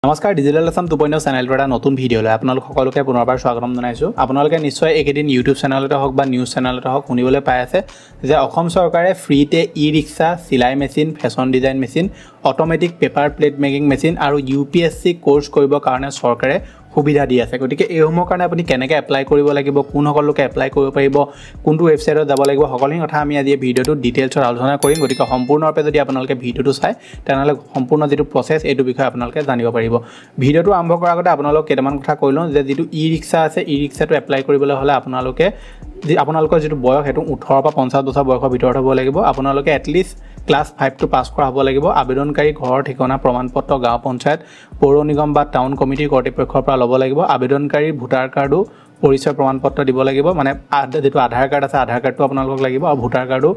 নমস্কাৰ ডিজিটেল আসাম 2.0 চেনেলটোৰ এটা নতুন ভিডিঅ'লৈ আপোনালোক সকলোকে পুনৰবাৰ স্বাগতম জনাইছোঁ। আপোনালোকে নিশ্চয় একেদিন ইউটিউব চেনেলতে হওক বা নিউজ চেনেলতে হওক শুনিবলৈ পাই আছে যে অসম চৰকাৰে ফ্ৰীতে ই-ৰিক্সা, চিলাই machine, fashion design machine, automatic paper plate making machine আৰু UPSC কোৰ্চ কৰিবৰ কাৰণে চৰকাৰে সুবিধা দি আছে। গতিকে এইসমূহৰ কাৰণে আপুনি কেনেকৈ এপ্লাই কৰিব লাগিব, কোন সকলোকে এপ্লাই কৰিব পাৰিব, কোনটো ৱেবছাইটত যাব লাগিব, সকলোখিনি কথা আমি আজি ভিডিঅ'টো ডিটেইলছত আলোচনা কৰিম। গতিকে সম্পূৰ্ণৰূপে যদি আপোনালোকে ভিডিঅ'টো চায় তেনেহ'লে সম্পূৰ্ণ যিটো প্ৰচেছ এইটো বিষয়ে আপোনালোকে জানিব পাৰিব। ভিডিঅ'টো আৰম্ভ কৰাৰ আগতে আপোনালোক কেইটামান কথা কৈ লওঁ যে যিটো ই-ৰিক্সা আছে, ই-ৰিক্সাটো এপ্লাই কৰিবলৈ হ'লে আপোনালোকৰ যিটো বয়স সেইটো 18 পৰা 50 বছৰ বয়সৰ ভিতৰত হ'ব লাগিব। আপোনালোকে এটলিষ্ট ক্লাছ 5টো পাছ কৰা হ'ব লাগিব। আবেদনকাৰী ঘৰৰ ঠিকনা প্ৰমাণপত্ৰ গাঁও পঞ্চায়ত, পৌৰ নিগম বা টাউন কমিটিৰ কৰ্তৃপক্ষৰ পৰা ল'ব লাগিব। আবেদনকাৰীৰ ভোটাৰ কাৰ্ডো পৰিচয় প্ৰমাণপত্ৰ দিব লাগিব, মানে যিটো আধাৰ কাৰ্ড আছে আধাৰ কাৰ্ডটো আপোনালোকক লাগিব আৰু ভোটাৰ কাৰ্ডৰো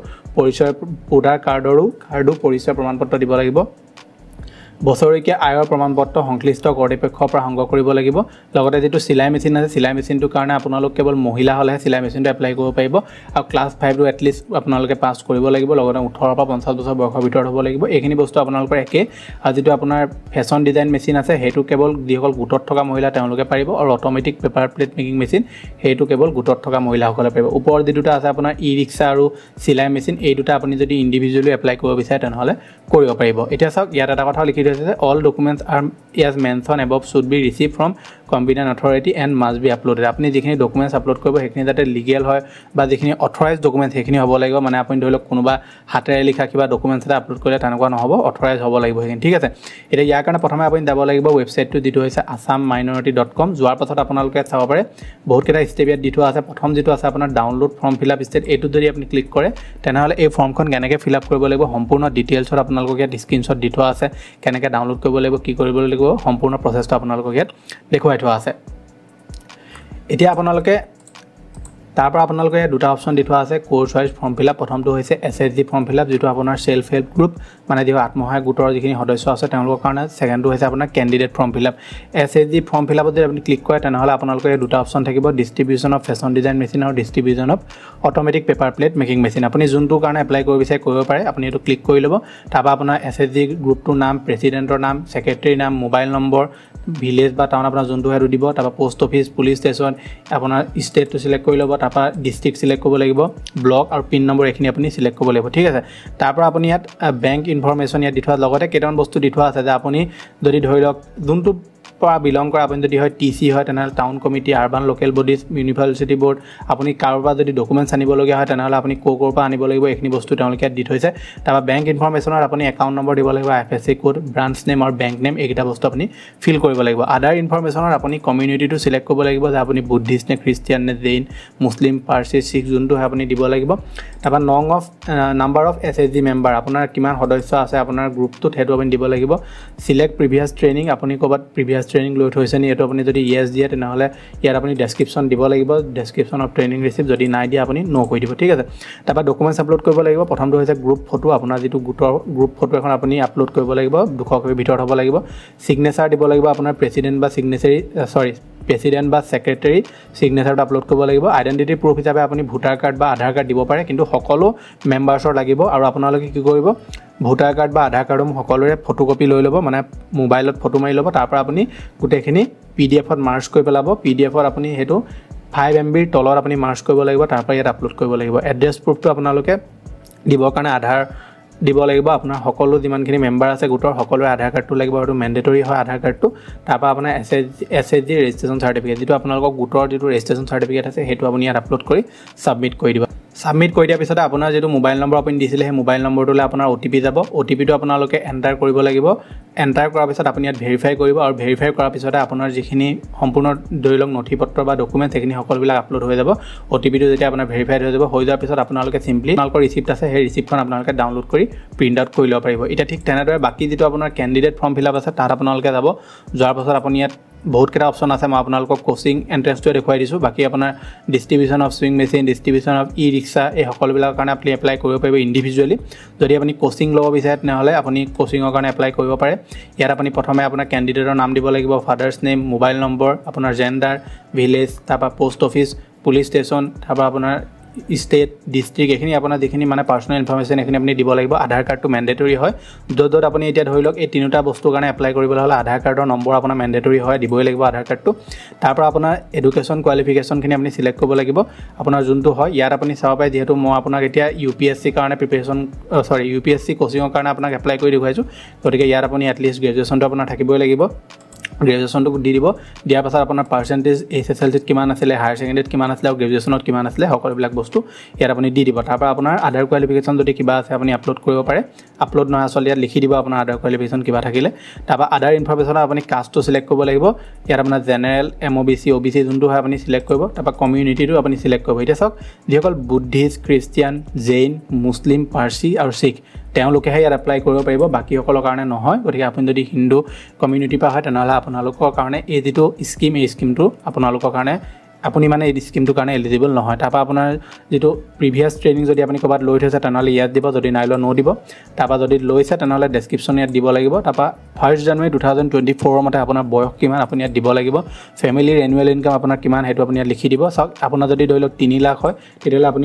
পৰিচয় প্ৰমাণপত্ৰ দিব লাগিব। বছৰেকীয়া আয়ৰ প্ৰমাণপত্ৰ সংশ্লিষ্ট কৰ্তৃপক্ষৰ পৰা সংগ্ৰহ কৰিব লাগিব। লগতে যিটো চিলাই মেচিন আছে, চিলাই মেচিনটোৰ কাৰণে আপোনালোক কেৱল মহিলা হ'লেহে চিলাই মেচিনটো এপ্লাই কৰিব পাৰিব আৰু ক্লাছ 5টো এটলিষ্ট আপোনালোকে পাছ কৰিব লাগিব। লগতে 18 পৰা 50 বছৰ বয়সৰ ভিতৰত হ'ব লাগিব। এইখিনি বস্তু আপোনালোকৰ একেই। আৰু যিটো আপোনাৰ ফেশ্বন ডিজাইন মেচিন আছে সেইটো কেৱল যিসকল গোটত থকা মহিলা তেওঁলোকে পাৰিব, আৰু automatic paper plate making machine সেইটো কেৱল গোটত থকা মহিলাসকলে পাৰিব। ওপৰত যি দুটা আছে আপোনাৰ ই-ৰিক্সা আৰু চিলাই মেচিন, এই দুটা আপুনি যদি ইণ্ডিভিজুৱেলি এপ্লাই কৰিব বিচাৰে তেনেহ'লে কৰিব পাৰিব। এতিয়া চাওক, ইয়াত এটা কথা লিখি all documents are as mentioned above should be received from competent authority and must be uploaded. আপুনি যিখিনি ডকুমেণ্টছ আপলোড কৰিব সেইখিনি যাতে লিগেল হয় বা যিখিনি অথৰাইজ ডকুমেণ্টছ সেইখিনি হ'ব লাগিব। মানে আপুনি ধৰি লওক কোনোবা হাতেৰে লিখা কিবা ডকুমেণ্টছ এটা আপলোড কৰিলে তেনেকুৱা নহ'ব, অথৰাইজ হ'ব লাগিব সেইখিনি, ঠিক আছে। এতিয়া ইয়াৰ কাৰণে প্ৰথমে আপুনি যাব লাগিব ৱেবছাইটটো যিটো হৈছে assamminority.com। যোৱাৰ পাছত আপোনালোকে চাব পাৰে বহুতকেইটা ষ্টেপ ইয়াত দি থোৱা আছে। প্ৰথম যিটো আছে আপোনাৰ download form fill up step, এইটোত যদি আপুনি ক্লিক কৰে তেনেহ'লে এই ফৰ্মখন কেনেকৈ ফিল আপ কৰিব লাগিব সম্পূৰ্ণ ডিটেইলছত আপোনালোকক ইয়াত স্ক্ৰীনশ্বট দি থোৱা আছে। কেনেকৈ ডাউনলোড কৰিব লাগিব, কি কৰিব লাগিব, সম্পূৰ্ণ প্ৰচেছটো আপোনালোকক ইয়াত দেখুৱাই থোৱা আছে। এতিয়া আপোনালোকে দুটা অপশ্যন দি থোৱা আছে course wise form fill up. প্ৰথমটো হৈছে SHG ফৰ্ম ফিল আপ, যিটো আপোনাৰ চেল্ফ হেল্প গ্ৰুপ, মানে যিটো আত্মসহায়ক গোটৰ যিখিনি সদস্য আছে তেওঁলোকৰ কাৰণে। ছেকেণ্ডটো হৈছে আপোনাৰ candidate form fill up. SHG form fill আপত যদি আপুনি ক্লিক কৰে তেনেহ'লে আপোনালোকৰ এই দুটা অপশ্যন থাকিব, distribution of fashion design machine আৰু distribution of automatic paper plate making machine. আপুনি যোনটোৰ কাৰণে এপ্লাই কৰিব বিচাৰে কৰিব পাৰে, আপুনি এইটো ক্লিক কৰি ল'ব। তাৰপৰা আপোনাৰ SHG গ্ৰুপটোৰ নাম, প্ৰেচিডেণ্টৰ নাম, ছেক্ৰেটেৰীৰ নাম, মোবাইল নম্বৰ, ভিলেজ বা টাউন আপোনাৰ যোনটো সেইটো দিব। তাৰপৰা পোষ্ট অফিচ, পুলিচ ষ্টেচন, আপোনাৰ ষ্টেটটো চিলেক্ট কৰি ল'ব। তাৰপৰা ডিষ্ট্ৰিক্ট চিলেক্ট কৰিব লাগিব, ব্লক আৰু পিন নম্বৰ এইখিনি আপুনি চিলেক্ট কৰিব লাগিব, ঠিক আছে। তাৰপৰা আপুনি ইয়াত বেংক ইনফৰমেশ্যন ইয়াত দি থোৱা, লগতে কেইটামান বস্তু দি থোৱা আছে যে আপুনি যদি ধৰি লওক যোনটো পৰা বিলং কৰা, আপুনি যদি হয় TC হয় তেনেহ'লে town committee, urban local bodies, municipality board, আপুনি কাৰোবাৰ যদি ডকুমেণ্টছ আনিবলগীয়া হয় তেনেহ'লে আপুনি ক'ৰ পৰা আনিব লাগিব এইখিনি বস্তু তেওঁলোকে ইয়াত দি থৈছে। তাৰপৰা বেংক ইনফৰমেশ্যনত আপুনি একাউণ্ট নম্বৰ দিব লাগিব, IFSC কোড, ব্ৰাঞ্চ নেম আৰু বেংক নেম, এইকেইটা বস্তু আপুনি ফিল কৰিব লাগিব। আদাৰ ইনফৰমেশ্যনত আপুনি কমিউনিটিটো চিলেক্ট কৰিব লাগিব যে আপুনি বুদ্ধিষ্ট নে খ্ৰীষ্টিয়ান নে জৈন, মুছলিম, পাৰ্চী, শিখ যোনটো হয় আপুনি দিব লাগিব। তাৰপৰা নাম্বাৰ অফ SHG মেম্বাৰ, আপোনাৰ কিমান সদস্য আছে আপোনাৰ গ্ৰুপটোত সেইটো আপুনি দিব লাগিব। চিলেক্ট প্ৰিভিয়াছ ট্ৰেইনিং, আপুনি ক'ৰবাত প্ৰিভিয়াছ ট্ৰেইনিং লৈ থৈছে নি, এইটো আপুনি যদি য়েছ দিয়ে তেনেহ'লে ইয়াত আপুনি ডেছক্ৰিপশ্যন দিব লাগিব, ডেছক্ৰিপশ্যন অফ ট্ৰেইনিং ৰিচিপ্ট, যদি নাই দিয়ে আপুনি ন' কৰি দিব, ঠিক আছে। তাৰপৰা ডকুমেণ্টছ আপলোড কৰিব লাগিব। প্ৰথমটো হৈছে গ্ৰুপ ফটো, আপোনাৰ যিটো গোটৰ গ্ৰুপ ফটো এখন আপুনি আপলোড কৰিব লাগিব, 200 কপিৰ ভিতৰত হ'ব লাগিব। ছিগনেচাৰ দিব লাগিব আপোনাৰ প্ৰেচিডেণ্ট বা ছেক্ৰেটেৰী ছিগনেচাৰটো আপলোড কৰিব লাগিব। আইডেণ্টিটি প্ৰুফ হিচাপে আপুনি ভোটাৰ কাৰ্ড বা আধাৰ কাৰ্ড দিব পাৰে, কিন্তু সকলো মেম্বাৰ্ছৰ লাগিব। আৰু আপোনালোকে কি কৰিব, ভোটাৰ কাৰ্ড বা আধাৰ কাৰ্ডসমূহ সকলোৰে ফটোকপি লৈ ল'ব, মানে মোবাইলত ফটো মাৰি ল'ব। তাৰপৰা আপুনি গোটেইখিনি PDF-ত মাৰ্জ কৰি পেলাব। PDF-ত আপুনি সেইটো 5 MBৰ তলত আপুনি মাৰ্জ কৰিব লাগিব, তাৰপৰা ইয়াত আপলোড কৰিব লাগিব। এড্ৰেছ প্ৰুফটো আপোনালোকে দিবৰ কাৰণে আধাৰ দিব লাগিব। আপোনাৰ সকলো যিমানখিনি মেম্বাৰ আছে গোটৰ সকলোৰে আধাৰ কাৰ্ডটো লাগিব, সেইটো মেণ্ডেটৰী হয় আধাৰ কাৰ্ডটো। তাৰপৰা আপোনাৰ SHG ৰেজিষ্ট্ৰেশ্যন চাৰ্টিফিকেট, যিটো আপোনালোকৰ গোটৰ যিটো ৰেজিষ্ট্ৰেশ্যন চাৰ্টিফিকেট আছে সেইটো আপুনি ইয়াত আপলোড কৰি ছাবমিট কৰি দিব। ছাবমিট কৰি দিয়াৰ পিছতে আপোনাৰ যিটো মোবাইল নম্বৰ আপুনি দিছিলে সেই মোবাইল নম্বৰটোলৈ আপোনাৰ OTP যাব। OTPটো আপোনালোকে এণ্টাৰ কৰিব লাগিব। এণ্টাৰ কৰাৰ পিছত আপুনি ইয়াত ভেৰিফাই কৰিব, আৰু ভেৰিফাই কৰাৰ পিছতে আপোনাৰ যিখিনি সম্পূৰ্ণ ধৰি লওক নথি পত্ৰ বা ডকুমেণ্টছ সেইখিনি সকলোবিলাক আপলোড হৈ যাব। OTPটো যেতিয়া আপোনাৰ ভেৰিফাইড হৈ যাব, হৈ যোৱাৰ পিছত আপোনালোকে চিম্পলি আপোনালোকৰ ৰিচিপ্ট আছে সেই ৰিচিপ্টখন আপোনালোকে ডাউনলোড কৰি প্ৰিণ্ট আউট কৰি ল'ব পাৰিব। এতিয়া ঠিক তেনেদৰে বাকী যিটো আপোনাৰ কেণ্ডিডেট ফৰ্ম ফিল আপ আছে তাত আপোনালোকে যাব। যোৱাৰ পাছত আপুনি ইয়াত বহুতকেইটা অপশ্যন আছে, মই আপোনালোকক কোচিং এণ্ট্ৰেঞ্চটোৱে দেখুৱাই দিছোঁ। বাকী আপোনাৰ distribution of sewing machine, distribution of e rickshaw, এই সকলোবিলাকৰ কাৰণে আপুনি এপ্লাই কৰিব পাৰিব ইণ্ডিভিজুৱেলি। যদি আপুনি কোচিং ল'ব বিচাৰে তেনেহ'লে আপুনি কোচিঙৰ কাৰণে এপ্লাই কৰিব পাৰে। ইয়াত আপুনি প্ৰথমে আপোনাৰ কেণ্ডিডেটৰ নাম দিব লাগিব, ফাদাৰ্ছ নেম, মোবাইল নম্বৰ, আপোনাৰ জেণ্ডাৰ, ভিলেজ, তাৰপৰা পোষ্ট অফিচ, পুলিচ ষ্টেচন, তাৰপৰা আপোনাৰ ষ্টেট ডিষ্ট্ৰিক্ট এইখিনি আপোনাৰ যিখিনি মানে পাৰ্চনেল ইনফৰমেশ্যন এইখিনি আপুনি দিব লাগিব আধাৰ কাৰ্ডটো মেণ্ডেটৰী হয় য'ত আপুনি এতিয়া ধৰি লওক এই তিনিটা বস্তুৰ কাৰণে এপ্লাই কৰিবলৈ হ'লে আধাৰ কাৰ্ডৰ নম্বৰ আপোনাৰ মেণ্ডেটৰী হয় দিবই লাগিব আধাৰ কাৰ্ডটো তাৰ পৰা আপোনাৰ এডুকেশ্যন কোৱালিফিকেশ্যনখিনি আপুনি চিলেক্ট কৰিব লাগিব আপোনাৰ যোনটো হয় ইয়াত আপুনি চাব পাৰে যিহেতু মই আপোনাক এতিয়া UPSC কাৰণে প্ৰিপেৰেশ্যন UPSC কোচিঙৰ কাৰণে আপোনাক এপ্লাই কৰি দেখুৱাইছোঁ গতিকে ইয়াত আপুনি এটলিষ্ট গ্ৰেজুৱেশ্যনটো আপোনাৰ থাকিবই লাগিব গ্ৰেজুৱেশ্যনটো দি দিব দিয়াৰ পাছত আপোনাৰ পাৰ্চেণ্টেজ SSLCত কিমান আছিলে হায়াৰ ছেকেণ্ডেৰীত কিমান আছিলে আৰু গ্ৰেজুৱেশ্যনত কিমান আছিলে সকলোবিলাক বস্তু ইয়াত আপুনি দি দিব তাৰপৰা আপোনাৰ আধাৰ কোৱালিফিকেশ্যন যদি কিবা আছে আপুনি আপলোড কৰিব পাৰে আপলোড নহয় আচলতে ইয়াত লিখি দিব আপোনাৰ আধাৰ কোৱালিফিকেশ্যন কিবা থাকিলে তাৰপৰা আধাৰ ইনফৰমেশ্যনত আপুনি কাষ্টটো চিলেক্ট কৰিব লাগিব ইয়াত আপোনাৰ জেনেৰেল MOBC OBC যোনটো হয় আপুনি চিলেক্ট কৰিব তাৰপৰা কমিউনিটিটো আপুনি চিলেক্ট কৰিব এতিয়া চাওক যিসকল Buddhist Christian Jain Muslim Parsi আৰু শিখ তেওঁলোকেহে ইয়াত এপ্লাই কৰিব পাৰিব বাকীসকলৰ কাৰণে নহয় গতিকে আপুনি যদি হিন্দু কমিউনিটিৰ পৰা হয় তেনেহ'লে আপোনালোকৰ কাৰণে এই যিটো স্কিম এই স্কিমটো আপোনালোকৰ কাৰণে আপুনি মানে এই স্কিমটোৰ কাৰণে এলিজিবল নহয় তাৰপৰা আপোনাৰ যিটো প্ৰিভিয়াছ ট্ৰেইনিং যদি আপুনি ক'ৰবাত লৈ থৈছে তেনেহ'লে ইয়াত দিব যদি নাই লোৱা নো দিব তাৰপৰা যদি লৈছে তেনেহ'লে ডেছক্ৰিপশ্যন ইয়াত দিব লাগিব তাৰপৰা 1 জানুৱাৰী 2024 মতে আপোনাৰ বয়স কিমান আপুনি ইয়াত দিব লাগিব ফেমিলিৰ এনুৱেল ইনকাম আপোনাৰ কিমান সেইটো আপুনি ইয়াত লিখি দিব চাওক আপোনাৰ যদি ধৰি লওক 3 লাখ হয় তেতিয়াহ'লে আপুনি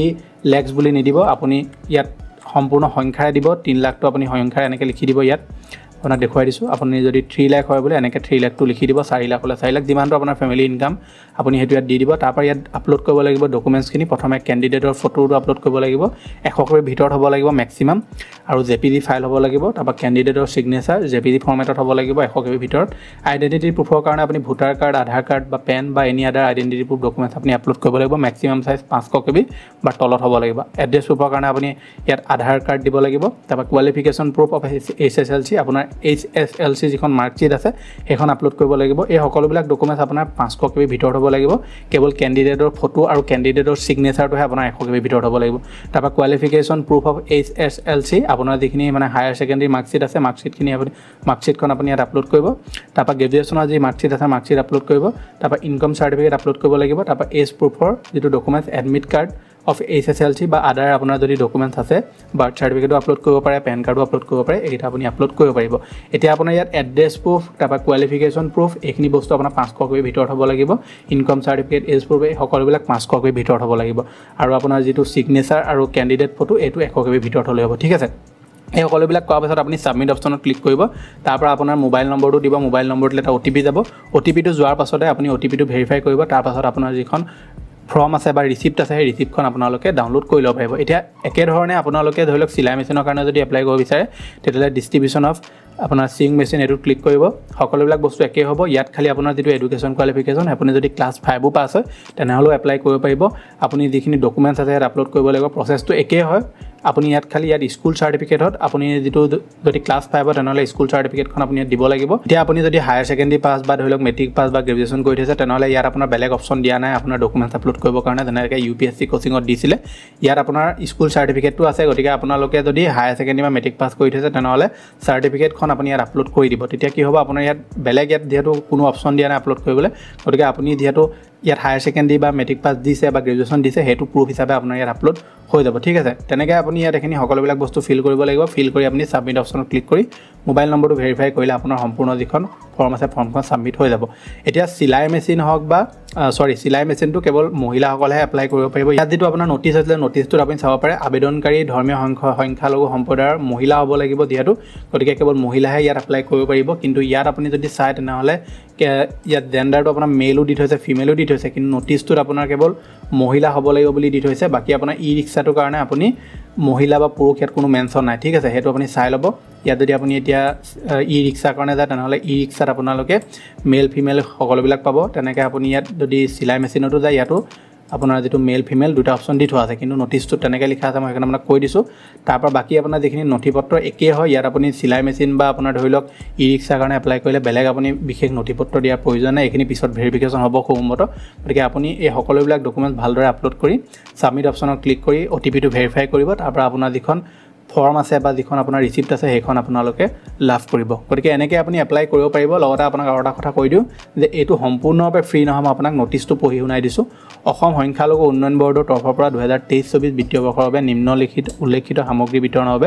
3 lakhs বুলি নিদিব আপুনি ইয়াত সম্পূৰ্ণ সংখ্যাৰে দিব 3 লাখটো আপুনি সংখ্যাৰে এনেকৈ লিখি দিব ইয়াত আপোনাক দেখুৱাই দিছোঁ আপুনি যদি 3 লাখ হয় বুলি এনেকৈ 3 লাখটো লিখি দিব 4 লাখ হ'লে 4 লাখ যিমানটো আপোনাৰ ফেমিলি ইনকাম আপুনি সেইটো ইয়াত দি দিব তাৰপৰা ইয়াত আপলোড কৰিব লাগিব ডকুমেণ্টছখিনি প্ৰথমে কেণ্ডিডেটৰ ফটোটো আপলোড কৰিব লাগিব 100 কপিৰ ভিতৰত হ'ব লাগিব মেক্সিমাম আৰু JPG ফাইল হ'ব লাগিব তাৰপৰা কেণ্ডিডেটৰ ছিগনেচাৰ JPG ফৰ্মেটত হ'ব লাগিব 100 কপিৰ ভিতৰত আইডেণ্টিটি প্ৰুফৰ কাৰণে আপুনি ভোটাৰ কাৰ্ড আধাৰ কাৰ্ড বা পেন বা any other identity proof documents আপুনি আপলোড কৰিব লাগিব মেক্সিমাম চাইজ 500 কপি বা তলত হ'ব লাগিব এড্ৰেছ প্ৰুফৰ কাৰণে আপুনি ইয়াত আধাৰ কাৰ্ড দিব লাগিব তাৰপৰা কোৱালিফিকেশ্যন প্ৰুফ অফ SSLC আপোনাৰ HSLC যিখন মাৰ্কশ্বিট আছে সেইখন আপলোড কৰিব লাগিব এই সকলোবিলাক ডকুমেণ্টছ আপোনাৰ 500 কপিৰ ভিতৰত হ'ব লাগিব কেৱল কেণ্ডিডেটৰ ফটো আৰু কেণ্ডিডেটৰ ছিগনেচাৰটোহে আপোনাৰ 100 কপিৰ ভিতৰত হ'ব লাগিব তাৰপৰা কোৱালিফিকেশ্যন প্ৰুফ অফ HSLC আপোনাৰ যিখিনি মানে হায়াৰ ছেকেণ্ডেৰী মাৰ্কশ্বিট আছে মাৰ্কশ্বিটখিনি আপুনি মাৰ্কশ্বিটখন আপুনি ইয়াত আপলোড কৰিব তাৰপৰা গ্ৰেজুৱেশ্যনৰ যি মাৰ্কশ্বিট আছে মাৰ্কশ্বিট আপলোড কৰিব তাৰপৰা ইনকম চাৰ্টিফিকেট আপলোড কৰিব লাগিব তাৰপৰা এজ প্ৰুফৰ যিটো documents admit card of SSLC বা আদাৰ আপোনাৰ যদি ডকুমেণ্টছ আছে বাৰ্থ চাৰ্টিফিকেটো আপলোড কৰিব পাৰে পেন কাৰ্ডো আপলোড কৰিব পাৰে এইকেইটা আপুনি আপলোড কৰিব পাৰিব এতিয়া আপোনাৰ ইয়াত এড্ৰেছ প্ৰুফ তাৰপৰা কোৱালিফিকেশ্যন প্ৰুফ এইখিনি বস্তু আপোনাৰ 500 কপিৰ ভিতৰত হ'ব লাগিব ইনকম চাৰ্টিফিকেট এজ প্ৰুফ এই সকলোবিলাক 500 কপিৰ ভিতৰত হ'ব লাগিব আৰু আপোনাৰ যিটো ছিগনেচাৰ আৰু কেণ্ডিডেট ফটো এইটো 100 কপিৰ ভিতৰত হ'লে হ'ব ঠিক আছে এই সকলোবিলাক কৰাৰ পাছত আপুনি ছাবমিট অপশ্যনত ক্লিক কৰিব তাৰপৰা আপোনাৰ মোবাইল নম্বৰটো দিব মোবাইল নম্বৰটোলৈ এটা OTP যাব OTPটো যোৱাৰ পাছতে আপুনি OTPটো ভেৰিফাই কৰিব তাৰপাছত আপোনাৰ যিখন ফৰ্ম আছে বা ৰিচিপ্ট আছে সেই ৰিচিপ্টখন আপোনালোকে ডাউনলোড কৰি ল'ব পাৰিব এতিয়া একেধৰণে আপোনালোকে ধৰি লওক চিলাই মেচিনৰ কাৰণে যদি এপ্লাই কৰিব বিচাৰে তেতিয়াহ'লে ডিষ্ট্ৰিবিউশ্যন অফ আপোনাৰ চিং মেচিন এইটোত ক্লিক কৰিব সকলোবিলাক বস্তু একেই হ'ব ইয়াত খালি আপোনাৰ যিটো এডুকেশ্যন কোৱালিফিকেশ্যন আপুনি যদি ক্লাছ 5ও পাছ হয় তেনেহ'লেও এপ্লাই কৰিব পাৰিব আপুনি যিখিনি ডকুমেণ্টছ আছে ইয়াত আপলোড কৰিব লাগিব প্ৰচেছটো একেই হয় আপুনি ইয়াত খালি ইয়াত স্কুল চাৰ্টিফিকেটত আপুনি যিটো যদি ক্লাছ 5 হয় তেনেহ'লে স্কুল চাৰ্টিফিকেটখন আপুনি ইয়াত দিব লাগিব এতিয়া আপুনি যদি হায়াৰ ছেকেণ্ডেৰী পাছ বা ধৰি লওক মেট্ৰিক পাছ বা গ্ৰেজুৱেশ্যন কৰি থৈছে তেনেহ'লে ইয়াত আপোনাৰ বেলেগ অপশ্যন দিয়া নাই আপোনাৰ ডকুমেণ্টছ আপলোড কৰিবৰ কাৰণে যেনেকৈ UPSC কোচিঙত দিছিলে ইয়াত আপোনাৰ স্কুল চাৰ্টিফিকেটটো আছে গতিকে আপোনালোকে যদি হায়াৰ ছেকেণ্ডেৰী বা মেট্ৰিক পাছ কৰি থৈছে তেনেহ'লে চাৰ্টিফিকেটখন আপুনি ইয়াত আপলোড কৰি দিব তেতিয়া কি হ'ব আপোনাৰ ইয়াত বেলেগ ইয়াত যিহেতু কোনো অপশ্যন দিয়া নাই আপলোড কৰিবলৈ গতিকে আপুনি যিহেতু ইয়াত হায়াৰ ছেকেণ্ডেৰী বা মেট্ৰিক পাছ দিছে বা গ্ৰেজুৱেশ্যন দিছে সেইটো প্ৰুফ হিচাপে আপোনাৰ ইয়াত আপলোড হৈ যাব ঠিক আছে তেনেকৈ আপুনি ইয়াত এইখিনি সকলোবিলাক বস্তু ফিল কৰিব লাগিব ফিল কৰি আপুনি ছাবমিট অপশ্যনত ক্লিক কৰি মোবাইল নম্বৰটো ভেৰিফাই কৰিলে আপোনাৰ সম্পূৰ্ণ যিখন ফৰ্ম আছে ফৰ্মখন ছাবমিট হৈ যাব এতিয়া চিলাই মেচিন হওক বা চিলাই মেচিনটো কেৱল মহিলাসকলেহে এপ্লাই কৰিব পাৰিব ইয়াত যিটো আপোনাৰ নটিছ আছিলে নটিছটোত আপুনি চাব পাৰে আবেদনকাৰী ধৰ্মীয় সংখ্যালঘু সম্প্ৰদায়ৰ মহিলা হ'ব লাগিব যিহেতু গতিকে কেৱল মহিলাহে ইয়াত এপ্লাই কৰিব পাৰিব কিন্তু ইয়াত আপুনি যদি চায় তেনেহ'লে ইয়াত জেণ্ডাৰটো আপোনাৰ মেলো দি থৈছে ফিমেলো দি থৈছে কিন্তু নটিছটোত আপোনাৰ কেৱল মহিলা হ'ব লাগিব বুলি দি থৈছে বাকী আপোনাৰ ৰিক্সাটোৰ কাৰণে আপুনি মহিলা বা পুৰুষ ইয়াত কোনো মেনশ্যন নাই ঠিক আছে সেইটো আপুনি চাই ল'ব ইয়াত যদি আপুনি এতিয়া ৰিক্সাৰ কাৰণে যায় তেনেহ'লে ৰিক্সাত আপোনালোকে মেল ফিমেল সকলোবিলাক পাব তেনেকৈ আপুনি ইয়াত যদি চিলাই মেচিনতো যায় ইয়াতো আপোনাৰ যিটো মেল ফিমেল দুটা অপশ্যন দি থোৱা আছে কিন্তু নটিছটোত তেনেকৈ লিখা আছে মই সেইকাৰণে আপোনাক কৈ দিছোঁ তাৰপৰা বাকী আপোনাৰ যিখিনি নথি পত্ৰ একেই হয় ইয়াত আপুনি চিলাই মেচিন বা আপোনাৰ ধৰি লওক ৰিক্সাৰ কাৰণে এপ্লাই কৰিলে বেলেগ আপুনি বিশেষ নথি পত্ৰ দিয়াৰ প্ৰয়োজন নাই এইখিনি পিছত ভেৰিফিকেশ্যন হ'ব খুব উন্নত গতিকে আপুনি এই সকলোবিলাক ডকুমেণ্টছ ভালদৰে আপলোড কৰি ছাবমিট অপশ্যনত ক্লিক কৰি OTPটো ভেৰিফাই কৰিব তাৰপৰা আপোনাৰ যিখন ফৰ্ম আছে বা যিখন আপোনাৰ ৰিচিপ্ট আছে সেইখন আপোনালোকে লাভ কৰিব গতিকে এনেকৈ আপুনি এপ্লাই কৰিব পাৰিব লগতে আপোনাক আৰু এটা কথা কৈ দিওঁ যে এইটো সম্পূৰ্ণভাৱে ফ্ৰী নহয় মই আপোনাক নটিছটো পঢ়ি শুনাই দিছোঁ অসম সংখ্যালঘু উন্নয়ন বৰ্ডৰ তৰফৰ পৰা 2023-24 বিত্তীয় বৰ্ষৰ বাবে নিম্নলিখিত উল্লেখিত সামগ্ৰী বিতৰণৰ বাবে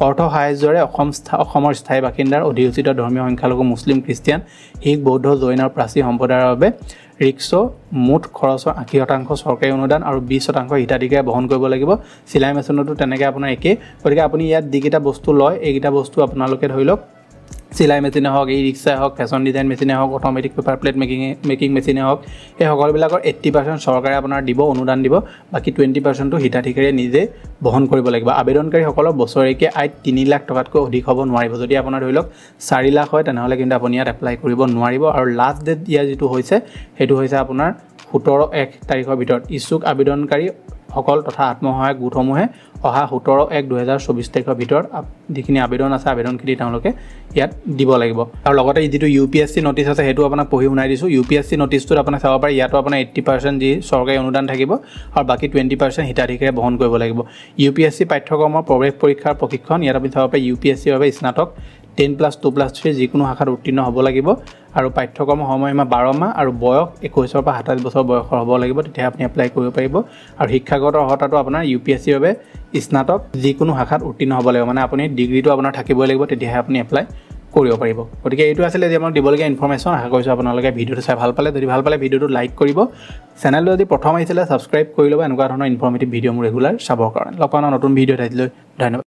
অৰ্থ সাহায্যৰে অসমৰ স্থায়ী বাসিন্দাৰ অধিসূচিত ধৰ্মীয় সংখ্যালঘু মুছলিম খ্ৰীষ্টিয়ান শিখ বৌদ্ধ জৈন আৰু প্ৰাচী সম্প্ৰদায়ৰ বাবে ৰিক্স মুঠ খৰচৰ 80% চৰকাৰী অনুদান আৰু 20% হিতাধিকাৰীয়ে বহন কৰিব লাগিব চিলাই মেচিনতো তেনেকৈ আপোনাৰ একে গতিকে আপুনি ইয়াত যিকেইটা বস্তু লয় এইকেইটা বস্তু আপোনালোকে ধৰি লওক চিলাই মেচিনে হওক ই ৰিক্সাই হওক ফেশ্বন ডিজাইন মেচিনে হওক অট'মেটিক পেপাৰ প্লেট মেকিং মেচিনে হওক এই সকলোবিলাকৰ 80% চৰকাৰে আপোনাৰ দিব অনুদান দিব বাকী 20%টো হিতাধিকাৰীয়ে নিজে বহন কৰিব লাগিব আবেদনকাৰীসকলৰ বছৰেকীয়া আয় 3 লাখ টকাতকৈ অধিক হ'ব নোৱাৰিব যদি আপোনাৰ ধৰি লওক 4 লাখ হয় তেনেহ'লে কিন্তু আপুনি ইয়াত এপ্লাই কৰিব নোৱাৰিব আৰু লাষ্ট ডেট ইয়াৰ যিটো হৈছে সেইটো হৈছে আপোনাৰ 17/1 তাৰিখৰ ভিতৰত ইচ্ছুক আবেদনকাৰী সকল তথা আত্মসহায়ক গোটসমূহে অহা 17/1/2024 তাৰিখৰ ভিতৰত যিখিনি আবেদন আছে আবেদনখিনি তেওঁলোকে ইয়াত দিব লাগিব আৰু লগতে যিটো UPSC নটিচ আছে সেইটো আপোনাক পঢ়ি শুনাই দিছোঁ UPSC নটিচটোত আপোনাক চাব পাৰে ইয়াতো আপোনাৰ 80% যি চৰকাৰী অনুদান থাকিব আৰু বাকী 20% হিতাধিকাৰীয়ে বহন কৰিব লাগিব UPSC পাঠ্যক্ৰমৰ প্ৰৱেশ পৰীক্ষাৰ প্ৰশিক্ষণ ইয়াত আপুনি চাব পাৰে UPSC ৰ বাবে স্নাতক 10+2+3 যিকোনো শাখাত উত্তীৰ্ণ হ'ব লাগিব আৰু পাঠ্যক্ৰমৰ সময়সীমা 12 মাহ আৰু বয়স 21 পৰা 27 বছৰ বয়সৰ হ'ব লাগিব তেতিয়া আপুনি এপ্লাই কৰিব পাৰিব আৰু শিক্ষাগত অৰ্হতাটো আপোনাৰ UPSC ৰ বাবে স্নাতক যিকোনো শাখাত উত্তীৰ্ণ হ'ব লাগিব মানে আপুনি ডিগ্ৰীটো আপোনাৰ থাকিবই লাগিব তেতিয়াহে আপুনি এপ্লাই কৰিব পাৰিব গতিকে এইটো আছিল যে আমাক দিবলগীয়া ইনফৰমেশ্যন আশা কৰিছোঁ আপোনালোকে ভিডিঅ'টো চাই ভাল পালে যদি ভাল পালে ভিডিঅ'টো লাইক কৰিব চেনেলটো যদি প্ৰথম আহিছিলে ছাবস্ক্ৰাইব কৰি ল'ব এনেকুৱা ধৰণৰ ইনফৰমেটিভ ভিডিঅ' মোৰ ৰেগুলাৰ চাবৰ কাৰণে লগ পাওঁ নতুন ভিডিঅ'ত আহিলৈ ধন্যবাদ